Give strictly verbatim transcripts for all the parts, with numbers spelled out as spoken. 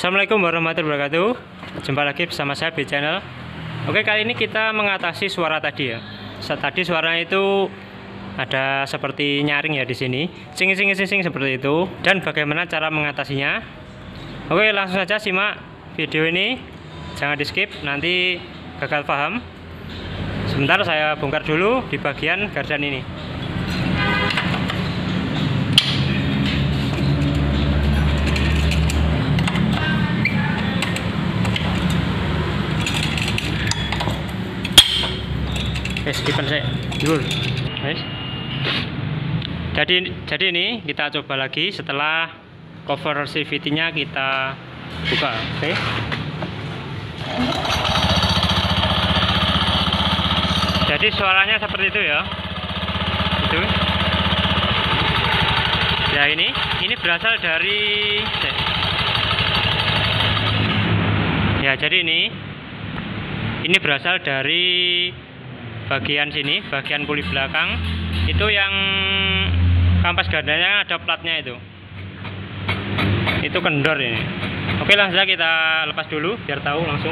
Assalamualaikum warahmatullahi wabarakatuh. Jumpa lagi bersama saya di channel. Oke, kali ini kita mengatasi suara tadi ya. Tadi suaranya itu ada seperti nyaring ya di sini, sing sing sing sing seperti itu. Dan bagaimana cara mengatasinya? Oke, langsung saja simak video ini. Jangan di skip, nanti gagal paham. Sebentar saya bongkar dulu di bagian gardan ini. Guys, skipan saya dulu, guys. Jadi, jadi ini kita coba lagi setelah cover C V T-nya kita buka, oke? Okay? Jadi suaranya seperti itu ya, itu. Ya ini, ini berasal dari, ya jadi ini, ini berasal dari bagian sini, bagian kulit belakang itu yang kampas gandanya ada platnya itu itu kendor ini. Oke, langsung saja kita lepas dulu biar tahu langsung.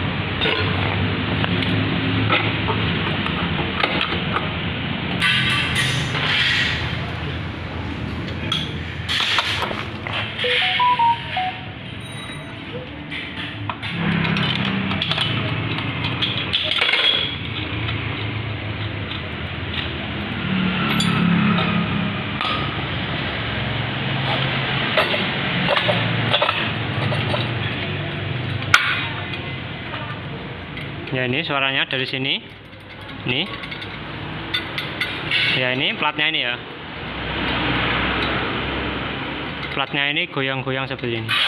Ya ini suaranya dari sini, ini, ya ini platnya ini ya, platnya ini goyang-goyang seperti ini.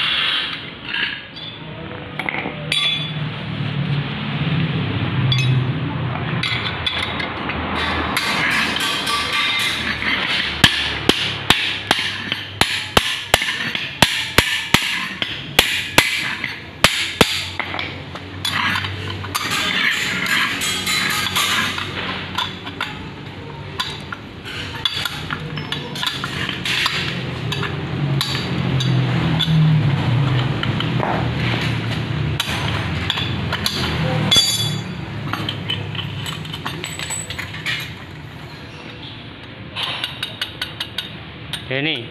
Ini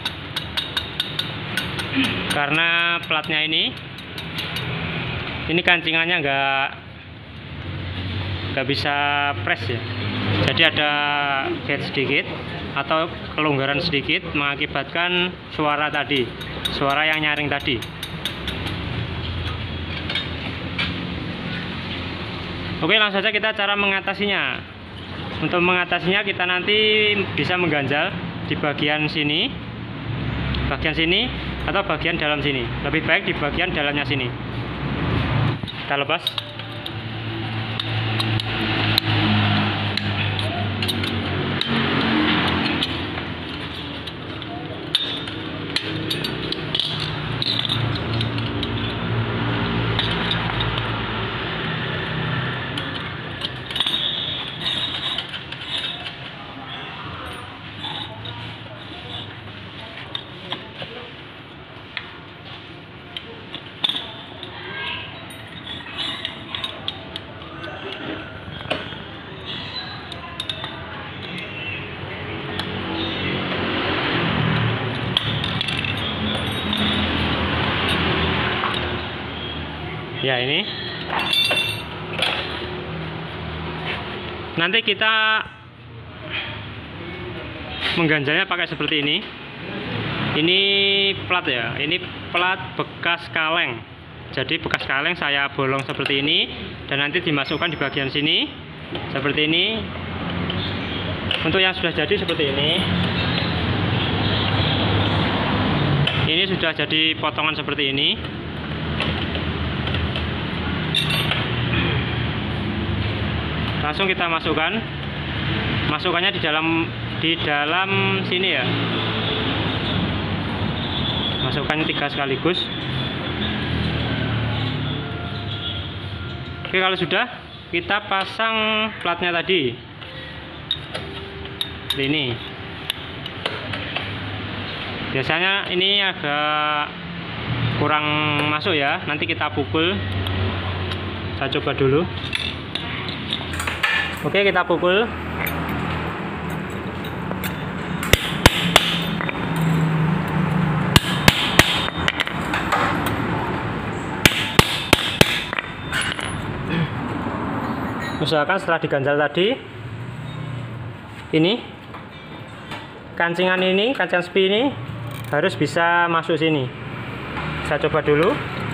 karena platnya ini ini kancingannya nggak nggak bisa press ya, jadi ada gap sedikit atau kelonggaran sedikit mengakibatkan suara tadi, suara yang nyaring tadi. Oke, langsung saja kita cara mengatasinya. Untuk mengatasinya kita nanti bisa mengganjal di bagian sini, bagian sini atau bagian dalam sini. Lebih baik di bagian dalamnya sini. Kita lepas. Ya ini nanti kita mengganjalnya pakai seperti ini. Ini plat ya, ini plat bekas kaleng. Jadi bekas kaleng saya bolong seperti ini dan nanti dimasukkan di bagian sini seperti ini. Untuk yang sudah jadi seperti ini, ini sudah jadi potongan seperti ini. Langsung kita masukkan, masukkannya di dalam di dalam sini ya. Masukkan tiga sekaligus. Oke, kalau sudah kita pasang platnya tadi. Ini. Biasanya ini agak kurang masuk ya, nanti kita pukul. Saya coba dulu. Oke, kita pukul. Usahakan setelah diganjal tadi, ini kancingan ini, kancingan spi ini harus bisa masuk sini. Saya coba dulu.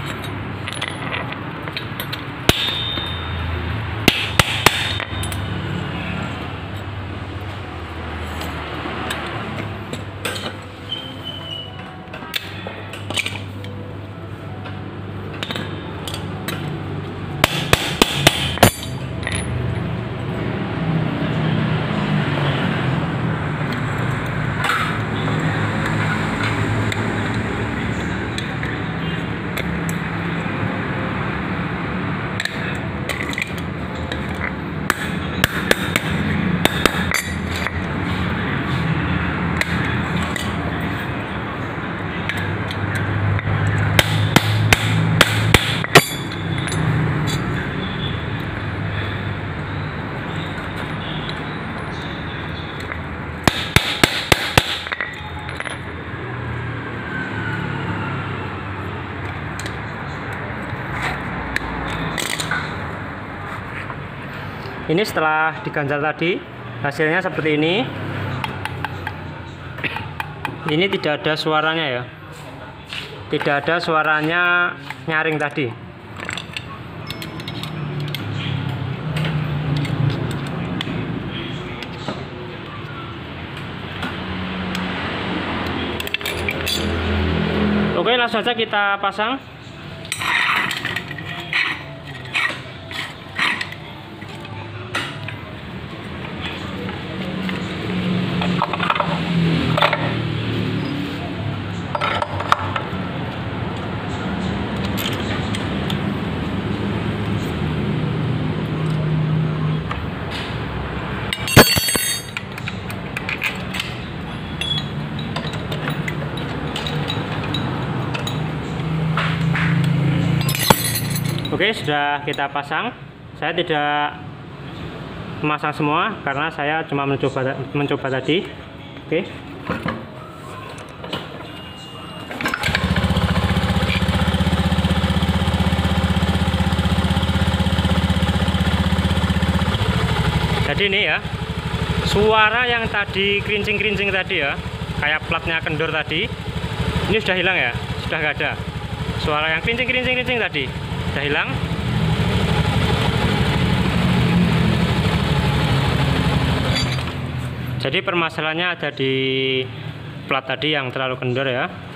Ini setelah diganjal tadi, hasilnya seperti ini. Ini tidak ada suaranya ya, tidak ada suaranya nyaring tadi. Oke, langsung saja kita pasang. Oke, sudah kita pasang. Saya tidak memasang semua karena saya cuma mencoba mencoba tadi. Oke. Jadi ini ya, suara yang tadi kerincing-kerincing tadi ya, kayak platnya kendor tadi, ini sudah hilang ya, sudah nggak ada. Suara yang kerincing-kerincing-kerincing tadi sudah hilang. Jadi permasalahannya ada di plat tadi yang terlalu kendor ya.